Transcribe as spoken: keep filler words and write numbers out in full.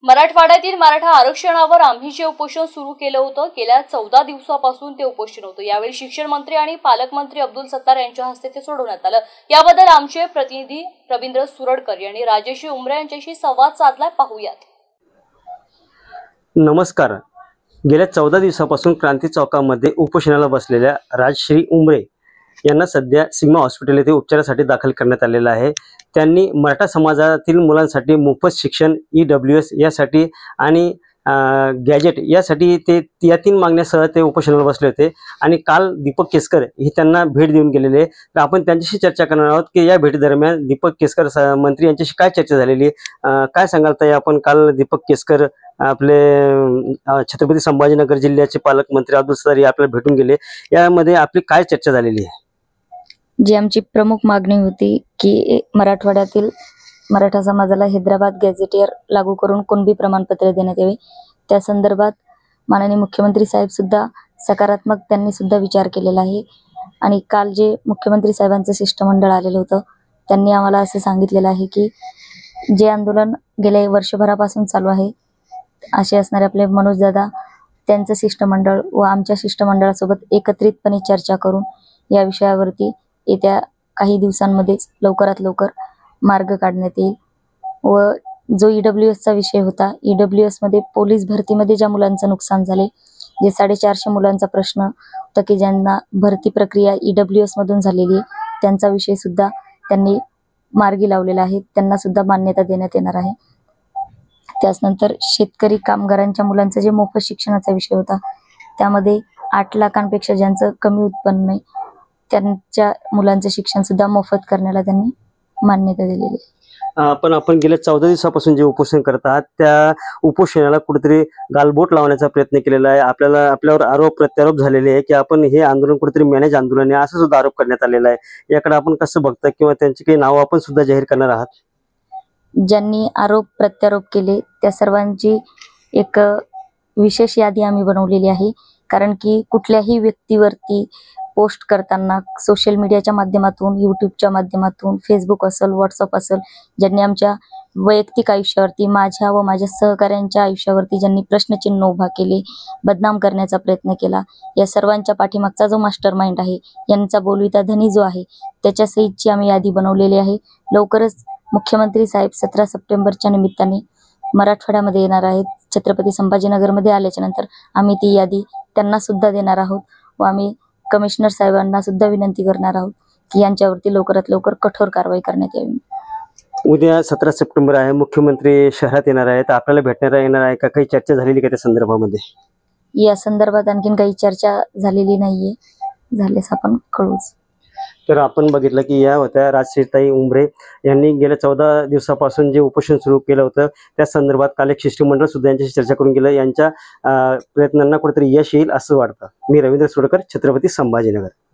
मराठवाड्यातील मराठा आरक्षणावर आम्ही जे उपोषण सुरू केलं होतं गेल्या चौदा दिवसापासून ते उपोषण होतं। यावेळी शिक्षण मंत्री आणि पालकमंत्री अब्दुल सत्तार यांच्या हस्ते ते सोडवण्यात आलं। याबद्दल आमचे प्रतिनिधी रवींद्र सुरडकर यांनी राजश्री उमरे यांच्याशी संवाद साधलाय, पाहूयात। नमस्कार। गेल्या चौदा दिवसापासून क्रांती चौकामध्ये उपोषणाला बसलेल्या राजश्री उमरे यांना सध्या सिग्मा हॉस्पिटल येथे उपचारासाठी दाखल करण्यात आलेला आहे। त्यांनी मराठा समाजातील मुलांसाठी मोफत शिक्षण, ई डब्ल्यू एस यासाठी आणि गॅजेट यासाठी ते या तीन मागण्यासह ते उपोषणाला बसले होते आणि काल दीपक केसकर हे त्यांना भेट देऊन गेलेले आहे। तर आपण त्यांच्याशी चर्चा करणार आहोत की या भेटी दरम्यान दीपक केसकर मंत्री यांच्याशी काय चर्चा झालेली आहे, काय सांगाल ताई आपण? काल दीपक केसकर आपले छत्रपती संभाजीनगर जिल्ह्याचे पालकमंत्री अब्दुल सत्तार आपल्याला भेटून गेले, यामध्ये आपली काय चर्चा झालेली आहे? जी आमची प्रमुख मागणी होती की मराठवाड्यातील मराठा समाजाला हैदराबाद गॅझेटियर लागू करून कुणबी प्रमाणपत्र देण्यात यावे। त्या संदर्भात माननीय मुख्यमंत्री साहेब सुद्धा सकारात्मक त्यांनी सुद्धा विचार केलेला आहे आणि काल जे मुख्यमंत्री साहेबांचं शिष्टमंडळ आलेलं होतं त्यांनी आम्हाला असं सांगितलेलं आहे की जे आंदोलन गेल्या वर्षभरापासून चालू आहे असे असणारे आपले मनोज दादा त्यांचं शिष्टमंडळ व आमच्या शिष्टमंडळासोबत एकत्रितपणे चर्चा करून या विषयावरती येत्या काही दिवसांमध्येच लवकरात लवकर मार्ग काढण्यात येईल। व जो ई डब्ल्यू एसचा विषय होता, ई डब्ल्यू एस मध्ये पोलीस भरतीमध्ये ज्या मुलांचं नुकसान झाले, जे साडेचारशे मुलांचा प्रश्न होता की ज्यांना भरती प्रक्रिया ई डब्ल्यू एस मधून झालेली आहे, त्यांचा विषय सुद्धा त्यांनी मार्गी लावलेला आहे, त्यांना सुद्धा मान्यता देण्यात येणार आहे। त्यानंतर शेतकरी कामगारांच्या मुलांचा जे मोफत शिक्षणाचा विषय होता त्यामध्ये आठ लाखांपेक्षा ज्यांचं कमी उत्पन्न आहे त्यांच्या मुलांचं शिक्षण सुद्धा मोफत करण्याला त्यांनी मान्यता दिलेली आहे। पण आपण गेल्या चौदा दिवसापासून जे उपोषण करत आहात त्या उपोषणाला कुठेतरी गालबोट लावण्याचा प्रयत्न केलेला आहे। आपल्याला आपल्यावर आरोप प्रत्यारोप झालेले आहे की आपण हे आंदोलन कुठेतरी मॅनेज आंदोलन आहे असं सुद्धा आरोप करण्यात आलेला आहे। याकडे आपण कसं बघता किंवा त्यांची काही नावं आपण सुद्धा जाहीर करणार आहात? ज्यांनी आरोप प्रत्यारोप केले त्या सर्वांची एक विशेष यादी आम्ही बनवलेली आहे, कारण की कुठल्याही व्यक्तीवरती पोस्ट करताना सोशल मीडियाच्या माध्यमातून, यूट्यूबच्या माध्यमातून, फेसबुक असेल, व्हॉट्सअप असेल, ज्यांनी आमच्या वैयक्तिक आयुष्यावरती, माझ्या व माझ्या सहकाऱ्यांच्या आयुष्यावरती ज्यांनी प्रश्नचिन्ह उभा केले, बदनाम करण्याचा प्रयत्न केला, या सर्वांच्या पाठीमागचा जो मास्टर माइंड आहे, यांचा बोलविता धनी जो आहे, त्याच्या सहितची आम्ही यादी बनवलेली आहे। लवकरच मुख्यमंत्री साहेब सतरा सप्टेंबरच्या निमित्ताने मराठवाड्यामध्ये येणार आहेत। छत्रपती संभाजीनगरमध्ये आल्याच्या नंतर आम्ही ती यादी त्यांना सुद्धा देणार आहोत व आम्ही कमिशनर साहेबांना सुद्धा विनंती करणार आहोत की यांच्यावरती लवकरात लवकर कठोर कारवाई करण्यात यावी। उद्या सतरा सप्टेंबर आहे, मुख्यमंत्री शहरात येणार आहेत, आपल्याला भेटण्याला येणार आहे का? काही चर्चा झालेली का त्या संदर्भामध्ये? या संदर्भात आणखीन काही चर्चा झालेली नाहीये, झाल्यास आपण कळूच। तर आपण बघितलं की या होत्या राजश्री उमरे यांनी गेल्या चौदा दिवसापासून जे उपोषण सुरू केलं होतं त्या संदर्भात काल एक शिष्टमंडळ सुद्धा यांच्याशी चर्चा करून गेलं। यांच्या प्रयत्नांना कुठेतरी यश येईल असं वाटतं। मी रवींद्र सुरडकर, छत्रपती संभाजीनगर।